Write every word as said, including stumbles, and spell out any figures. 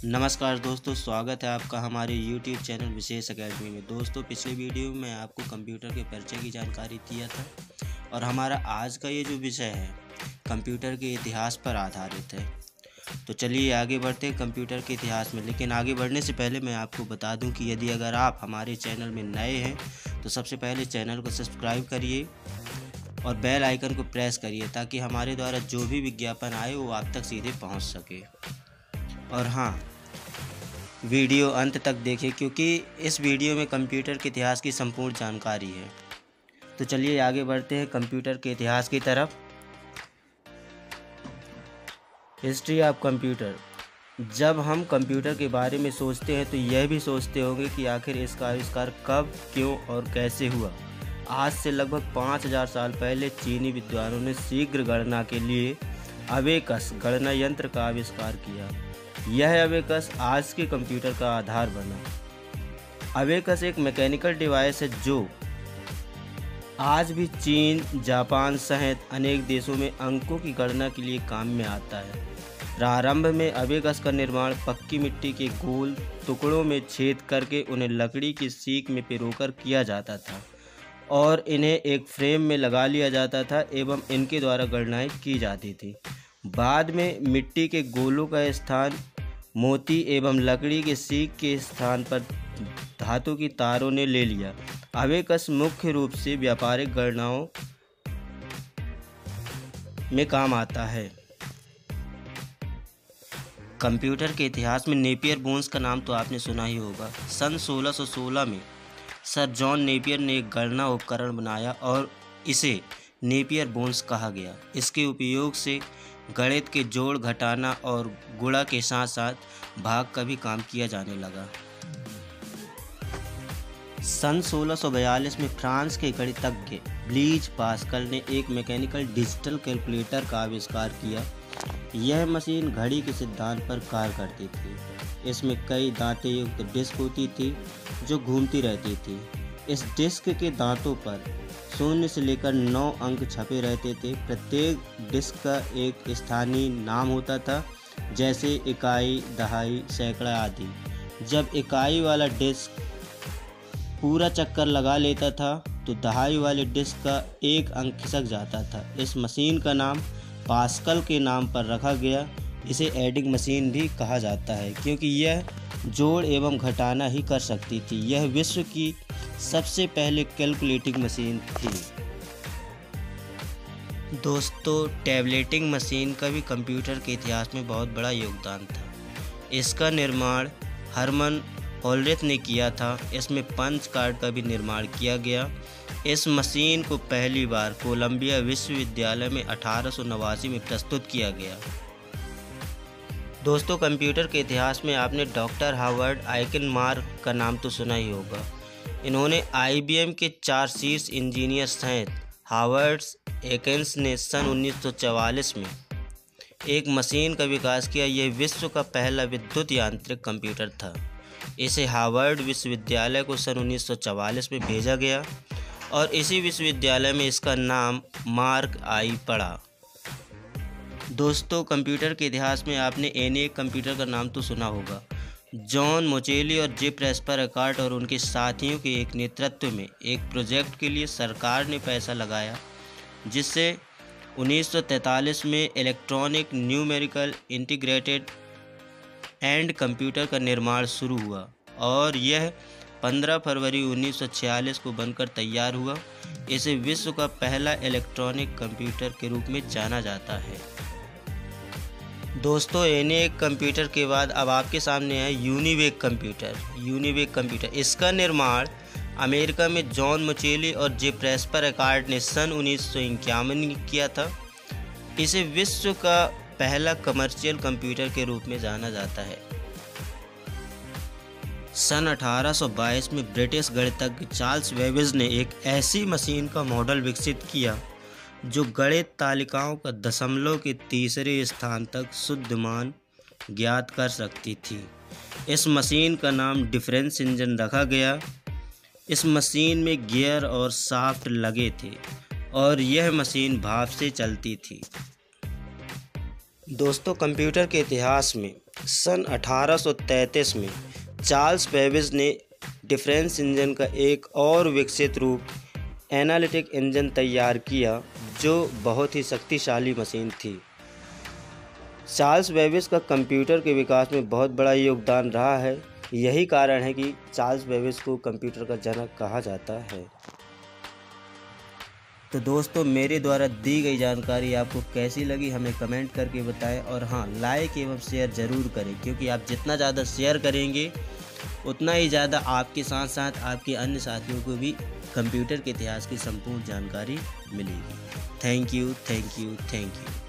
नमस्कार दोस्तों, स्वागत है आपका हमारे YouTube चैनल विशेष एकेडमी में। दोस्तों, पिछले वीडियो में मैं आपको कंप्यूटर के परिचय की जानकारी दिया था और हमारा आज का ये जो विषय है कंप्यूटर के इतिहास पर आधारित है। तो चलिए आगे बढ़ते हैं कंप्यूटर के इतिहास में। लेकिन आगे बढ़ने से पहले मैं आपको बता दूं कि यदि अगर आप हमारे चैनल में नए हैं तो सबसे पहले चैनल को सब्सक्राइब करिए और बेल आइकन को प्रेस करिए ताकि हमारे द्वारा जो भी विज्ञापन आए वो आप तक सीधे पहुँच सके। और हाँ, वीडियो अंत तक देखें क्योंकि इस वीडियो में कंप्यूटर के इतिहास की संपूर्ण जानकारी है। तो चलिए आगे बढ़ते हैं कंप्यूटर के इतिहास की तरफ। History of computer. जब हम कंप्यूटर के बारे में सोचते हैं तो यह भी सोचते होंगे कि आखिर इसका आविष्कार कब, क्यों और कैसे हुआ। आज से लगभग पाँच हज़ार साल पहले चीनी विद्वानों ने शीघ्र गणना के लिए अबेकस गणना यंत्र का आविष्कार किया। यह अबेकस आज के कंप्यूटर का आधार बना। अबेकस एक मैकेनिकल डिवाइस है जो आज भी चीन, जापान सहित अनेक देशों में अंकों की गणना के लिए काम में आता है। प्रारंभ में अबेकस का निर्माण पक्की मिट्टी के गोल टुकड़ों में छेद करके उन्हें लकड़ी की सीक में पिरोकर किया जाता था और इन्हें एक फ्रेम में लगा लिया जाता था एवं इनके द्वारा गणनाएं की जाती थी। बाद में मिट्टी के गोलों का स्थान मोती एवं लकड़ी के सीक के स्थान पर धातु की तारों ने ले लिया। अबेकस मुख्य रूप से व्यापारिक गणनाओं में काम आता है। कंप्यूटर के इतिहास में नेपियर बोन्स का नाम तो आपने सुना ही होगा। सन सोलह सौ सोलह में सर जॉन नेपियर ने एक गणना उपकरण बनाया और इसे नेपियर बोन्स कहा गया। इसके उपयोग से गणित के जोड़, घटाना और गुणा के साथ साथ भाग का भी काम किया जाने लगा। सन सोलह सौ बयालीस में फ्रांस के गणितज्ञ ब्लीज पास्कल ने एक मैकेनिकल डिजिटल कैलकुलेटर का आविष्कार किया। यह मशीन घड़ी के सिद्धांत पर कार्य करती थी। इसमें कई दांतें युक्त डिस्क होती थी जो घूमती रहती थी। इस डिस्क के दांतों पर शून्य से लेकर नौ अंक छपे रहते थे। प्रत्येक डिस्क का एक स्थानीय नाम होता था, जैसे इकाई, दहाई, सैकड़ा आदि। जब इकाई वाला डिस्क पूरा चक्कर लगा लेता था तो दहाई वाले डिस्क का एक अंक खिसक जाता था। इस मशीन का नाम पास्कल के नाम पर रखा गया। इसे एडिंग मशीन भी कहा जाता है क्योंकि यह जोड़ एवं घटाना ही कर सकती थी। यह विश्व की सबसे पहले कैलकुलेटिंग मशीन थी। दोस्तों, टैबलेटिंग मशीन का भी कंप्यूटर के इतिहास में बहुत बड़ा योगदान था। इसका निर्माण हरमन होल्डेथ ने किया था। इसमें पंच कार्ड का भी निर्माण किया गया। इस मशीन को पहली बार कोलंबिया विश्वविद्यालय में अठारह सौ नवासी में प्रस्तुत किया गया। दोस्तों, कंप्यूटर के इतिहास में आपने डॉक्टर हावर्ड आइकनमार का नाम तो सुना ही होगा। इन्होंने आई बी एम के चार शीर्ष इंजीनियर सहित हावर्ड एकेंस ने सन उन्नीस सौ चवालीस में एक मशीन का विकास किया। यह विश्व का पहला विद्युत यांत्रिक कंप्यूटर था। इसे हार्वर्ड विश्वविद्यालय को सन उन्नीस सौ चवालीस में भेजा गया और इसी विश्वविद्यालय में इसका नाम मार्क आई पड़ा। दोस्तों, कंप्यूटर के इतिहास में आपने एनिएक कंप्यूटर का नाम तो सुना होगा। जॉन मोचेली और जे प्रेस्पर एकार्ट और उनके साथियों के एक नेतृत्व में एक प्रोजेक्ट के लिए सरकार ने पैसा लगाया, जिससे उन्नीस सौ तैंतालीस में electronic numerical integrated and computer का निर्माण शुरू हुआ और यह पंद्रह फरवरी उन्नीस सौ छियालीस को बनकर तैयार हुआ। इसे विश्व का पहला इलेक्ट्रॉनिक कंप्यूटर के रूप में जाना जाता है। दोस्तों, एनिएक कंप्यूटर के बाद अब आपके सामने है यूनिवेक कंप्यूटर। यूनिवेक कंप्यूटर इसका निर्माण अमेरिका में जॉन मोचेली और जे प्रेस्पर एकार्ट ने सन उन्नीस सौ इक्यावन में किया था। इसे विश्व का पहला कमर्शियल कंप्यूटर के रूप में जाना जाता है। सन अठारह सौ बाईस में ब्रिटिश गणितज्ञ चार्ल्स बेबेज ने एक ऐसी मशीन का मॉडल विकसित किया जो गणित तालिकाओं का दशमलव के तीसरे स्थान तक शुद्ध मान ज्ञात कर सकती थी। इस मशीन का नाम डिफरेंस इंजन रखा गया। इस मशीन में गियर और शाफ्ट लगे थे और यह मशीन भाप से चलती थी। दोस्तों, कंप्यूटर के इतिहास में सन अठारह सौ तैंतीस में चार्ल्स बेबेज ने डिफरेंस इंजन का एक और विकसित रूप एनालिटिक इंजन तैयार किया, जो बहुत ही शक्तिशाली मशीन थी। चार्ल्स बेबेज का कंप्यूटर के विकास में बहुत बड़ा योगदान रहा है। यही कारण है कि चार्ल्स बेबेज को कंप्यूटर का जनक कहा जाता है। तो दोस्तों, मेरे द्वारा दी गई जानकारी आपको कैसी लगी हमें कमेंट करके बताएं, और हाँ, लाइक एवं शेयर ज़रूर करें, क्योंकि आप जितना ज़्यादा शेयर करेंगे उतना ही ज़्यादा आपके साथ साथ आपके अन्य साथियों को भी कंप्यूटर के इतिहास की संपूर्ण जानकारी मिलेगी। Thank you, thank you, thank you.